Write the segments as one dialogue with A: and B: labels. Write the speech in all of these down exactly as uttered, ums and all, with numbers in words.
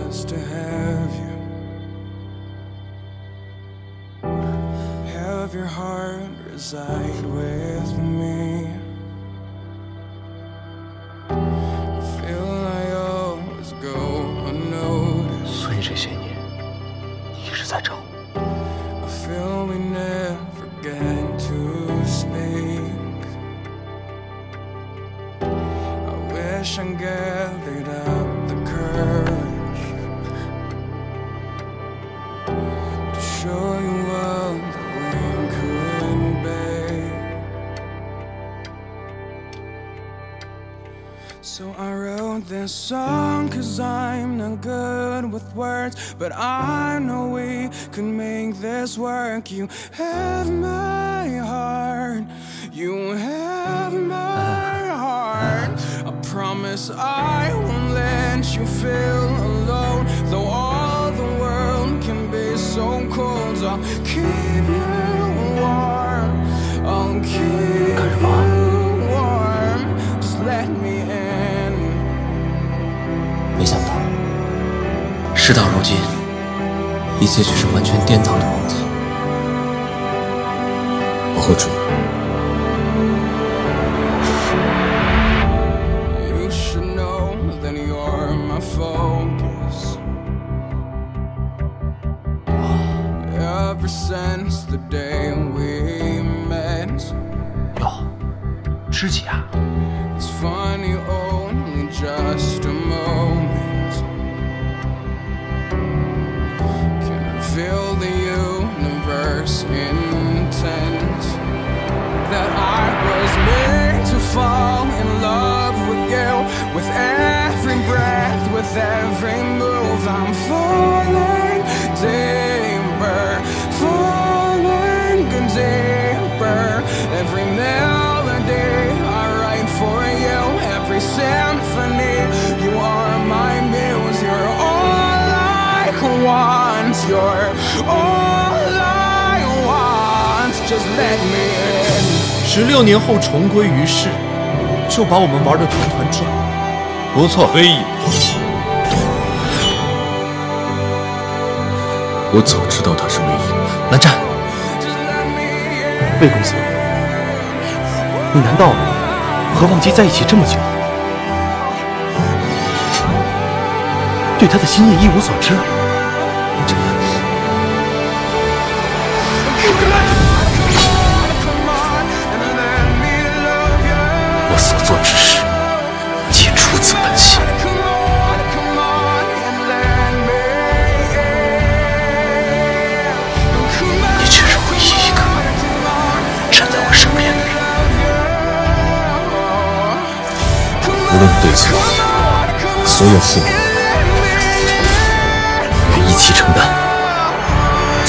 A: just to have you, have your heart reside with me. I feel I always go unnoticed.
B: 所以这些年一直在找我。
A: I feel we never get to speak. I wish I gathered up the courage to show you all that we could be. So I wrote this song cause I'm not good with words, but I know we can make this work. You have my heart, you have my heart. I promise I won't let you feel alone, though all the world can be so cold. I'll keep you warm, I'll keep you warm. Just let me in.
B: 没想到，事到如今，一切却是完全颠倒的问题。我会追。
A: You should know that you're my focus. Ever since the day we met.
B: 哟，知己啊！
A: It's funny, only just a moment can reveal the universe intent. That I was made to fall in love with you. With every breath, with every move, I'm falling deeper, falling deeper. Every melody I write for you, every symphony, you are my muse. You're all I want, you're all I want. Just let me in.
C: 十六年后重归于世，就把我们玩得团团转。不错，非议。我早知道他是唯一。蓝湛，
D: 魏公子，你难道和忘机在一起这么久，对他的心意一无所知？我所做之事，皆出自本心。你却是唯一一个站在我身边的人。
C: 无论对错，所有负担，
D: 愿一起承担。
C: 走。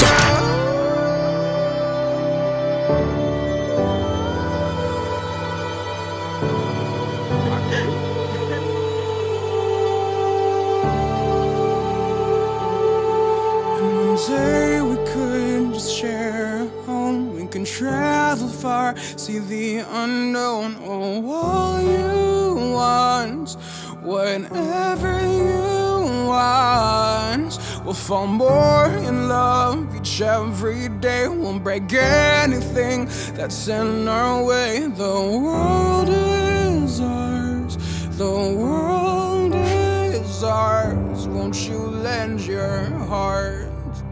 A: Say we could just share a home. We can travel far, see the unknown. Oh, all you want, whatever you want. We'll fall more in love each every day. Won't break anything that's in our way. The world is ours. The world is ours. Won't you lend your heart?